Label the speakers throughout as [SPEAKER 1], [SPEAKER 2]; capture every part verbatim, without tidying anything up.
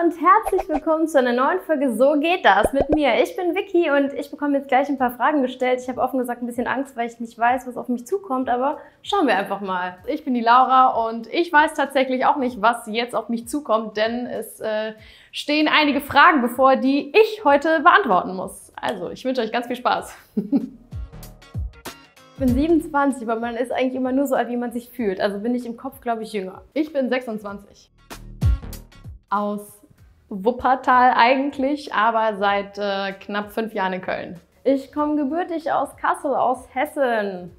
[SPEAKER 1] und herzlich willkommen zu einer neuen Folge So geht das mit mir. Ich bin Vicky und ich bekomme jetzt gleich ein paar Fragen gestellt. Ich habe offen gesagt ein bisschen Angst, weil ich nicht weiß, was auf mich zukommt, aber schauen wir einfach mal.
[SPEAKER 2] Ich bin die Laura und ich weiß tatsächlich auch nicht, was jetzt auf mich zukommt, denn es äh, stehen einige Fragen bevor, die ich heute beantworten muss. Also, ich wünsche euch ganz viel Spaß.
[SPEAKER 1] Ich bin siebenundzwanzig, aber man ist eigentlich immer nur so alt, wie man sich fühlt. Also bin ich im Kopf, glaube ich, jünger.
[SPEAKER 2] Ich bin sechsundzwanzig. Aus Wuppertal eigentlich, aber seit äh, knapp fünf Jahren in Köln.
[SPEAKER 1] Ich komme gebürtig aus Kassel, aus Hessen.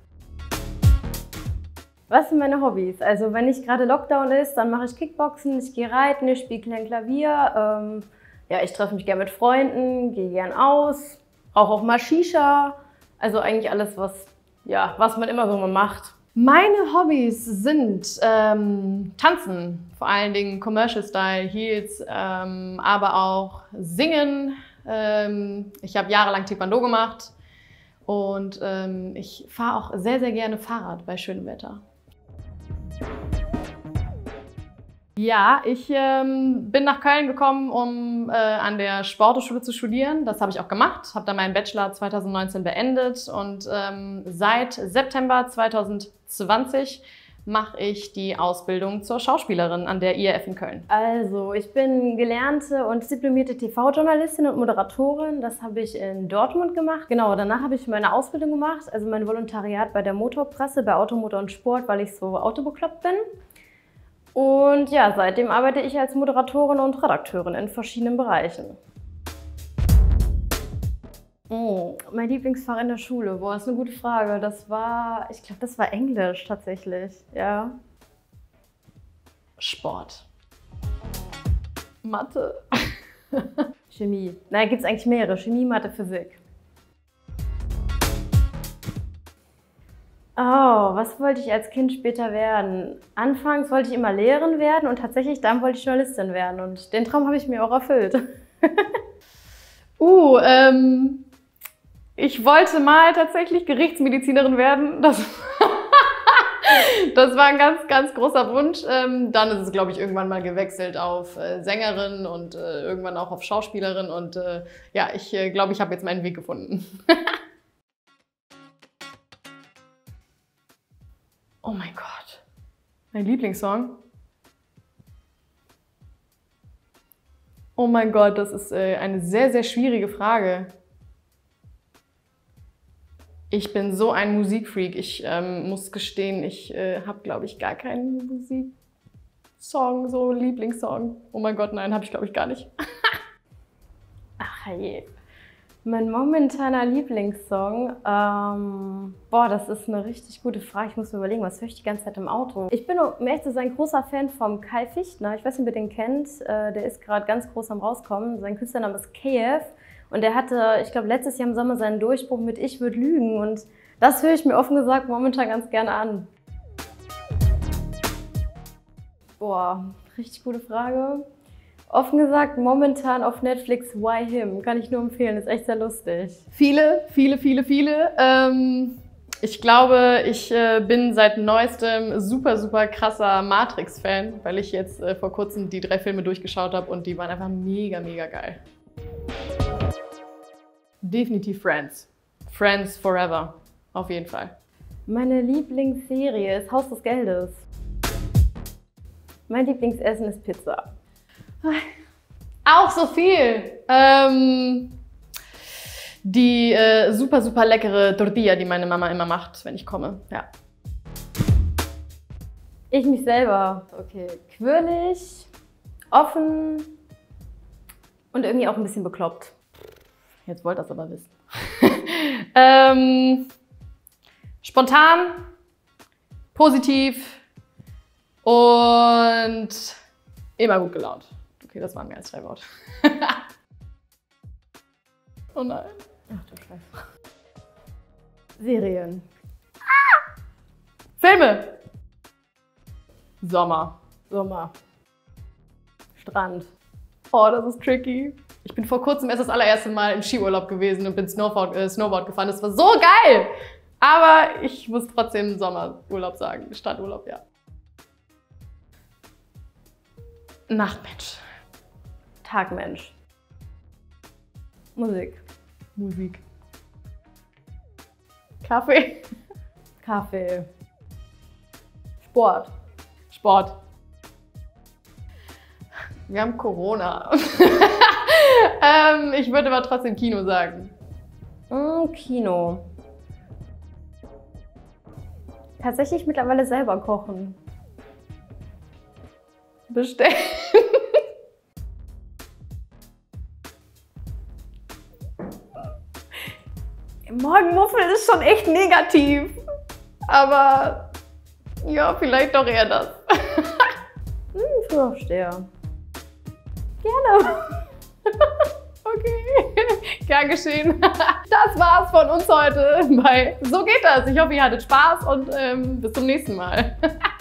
[SPEAKER 1] Was sind meine Hobbys? Also wenn nicht gerade Lockdown ist, dann mache ich Kickboxen, ich gehe reiten, ich spiele klein Klavier. Ähm, ja, ich treffe mich gerne mit Freunden, gehe gern aus, rauche auch mal Shisha. Also eigentlich alles, was, ja, was man immer so mal macht.
[SPEAKER 2] Meine Hobbys sind ähm, Tanzen, vor allen Dingen Commercial Style, Heels, ähm, aber auch Singen. Ähm, ich habe jahrelang Taekwondo gemacht und ähm, ich fahre auch sehr, sehr gerne Fahrrad bei schönem Wetter. Ja, ich ähm, bin nach Köln gekommen, um äh, an der Sporthochschule zu studieren. Das habe ich auch gemacht, habe dann meinen Bachelor zweitausendneunzehn beendet und ähm, seit September zweitausendzwanzig mache ich die Ausbildung zur Schauspielerin an der I R F in Köln.
[SPEAKER 1] Also, ich bin gelernte und diplomierte T V-Journalistin und Moderatorin. Das habe ich in Dortmund gemacht. Genau, danach habe ich meine Ausbildung gemacht, also mein Volontariat bei der Motorpresse, bei Auto, Motor und Sport, weil ich so autobekloppt bin. Und ja, seitdem arbeite ich als Moderatorin und Redakteurin in verschiedenen Bereichen. Oh, mein Lieblingsfach in der Schule, boah, ist eine gute Frage. Das war, ich glaube, das war Englisch tatsächlich, ja.
[SPEAKER 2] Sport. Mathe.
[SPEAKER 1] Chemie. Naja, gibt es eigentlich mehrere. Chemie, Mathe, Physik. Oh, was wollte ich als Kind später werden? Anfangs wollte ich immer Lehrerin werden und tatsächlich dann wollte ich Journalistin werden und den Traum habe ich mir auch erfüllt.
[SPEAKER 2] uh, ähm, ich wollte mal tatsächlich Gerichtsmedizinerin werden. Das, das war ein ganz, ganz großer Wunsch. Ähm, dann ist es, glaube ich, irgendwann mal gewechselt auf äh, Sängerin und äh, irgendwann auch auf Schauspielerin und äh, ja, ich äh, glaube, ich habe jetzt meinen Weg gefunden. Oh mein Gott, mein Lieblingssong? Oh mein Gott, das ist äh, eine sehr, sehr schwierige Frage. Ich bin so ein Musikfreak. Ich ähm, muss gestehen, ich äh, habe, glaube ich, gar keinen Musiksong, so Lieblingssong. Oh mein Gott, nein, habe ich, glaube ich, gar nicht.
[SPEAKER 1] Ach je. Mein momentaner Lieblingssong, ähm, boah, das ist eine richtig gute Frage. Ich muss mir überlegen, was höre ich die ganze Zeit im Auto? Ich bin, um ehrlich zu sein, ein großer Fan vom Kai Fichtner. Ich weiß nicht, ob ihr den kennt. Äh, der ist gerade ganz groß am Rauskommen. Sein Künstlername ist K F. Und der hatte, ich glaube, letztes Jahr im Sommer seinen Durchbruch mit Ich würd lügen. Und das höre ich mir offen gesagt momentan ganz gerne an. Boah, richtig gute Frage. Offen gesagt, momentan auf Netflix Why Him. Kann ich nur empfehlen, ist echt sehr lustig.
[SPEAKER 2] Viele, viele, viele, viele. Ähm, ich glaube, ich äh, bin seit neuestem super, super krasser Matrix-Fan, weil ich jetzt äh, vor kurzem die drei Filme durchgeschaut habe und die waren einfach mega, mega geil. Definitiv Friends. Friends Forever. Auf jeden Fall.
[SPEAKER 1] Meine Lieblingsserie ist Haus des Geldes. Mein Lieblingsessen ist Pizza.
[SPEAKER 2] Auch so viel. Ähm, die äh, super, super leckere Tortilla, die meine Mama immer macht, wenn ich komme. Ja.
[SPEAKER 1] Ich mich selber. Okay. Quirlig, offen und irgendwie auch ein bisschen bekloppt.
[SPEAKER 2] Jetzt wollt ihr das aber wissen. ähm, spontan, positiv und immer gut gelaunt. Okay, das waren mehr als drei Worte. Oh nein.
[SPEAKER 1] Ach du Scheiße. Serien.
[SPEAKER 2] Ah! Filme. Sommer.
[SPEAKER 1] Sommer. Strand.
[SPEAKER 2] Oh, das ist tricky. Ich bin vor kurzem erst das allererste Mal im Skiurlaub gewesen und bin Snowboard, äh, Snowboard gefahren. Das war so geil! Aber ich muss trotzdem Sommerurlaub sagen. Strandurlaub, ja. Nachtmensch.
[SPEAKER 1] Tagmensch. Musik.
[SPEAKER 2] Musik. Kaffee.
[SPEAKER 1] Kaffee. Sport.
[SPEAKER 2] Sport. Wir haben Corona. ähm, ich würde aber trotzdem Kino sagen.
[SPEAKER 1] Mm, Kino. Tatsächlich mittlerweile selber kochen.
[SPEAKER 2] Bestellen. Morgenmuffel ist schon echt negativ. Aber ja, vielleicht doch eher das.
[SPEAKER 1] Hm, Frühaufsteher. Gerne.
[SPEAKER 2] Okay, gern geschehen. Das war's von uns heute bei So geht das. Ich hoffe, ihr hattet Spaß und ähm, bis zum nächsten Mal.